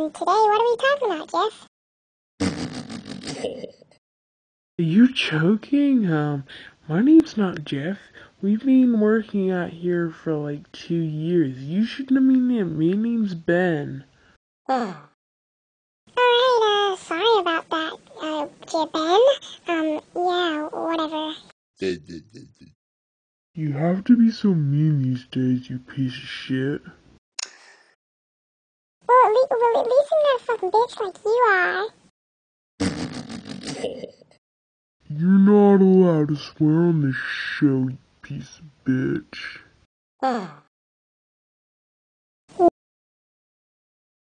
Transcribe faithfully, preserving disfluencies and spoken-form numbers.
Um, today, what are we talking about, Jeff? Are you joking? Um, my name's not Jeff. We've been working out here for like two years. You shouldn't have been there. My name's Ben. Oh. Alright, uh, sorry about that, uh, Ben. Um, yeah, whatever. You have to be so mean these days, you piece of shit. Well, at least, well, at least I'm not a fucking bitch like you are. You're not allowed to swear on this show, you piece of bitch. Oh.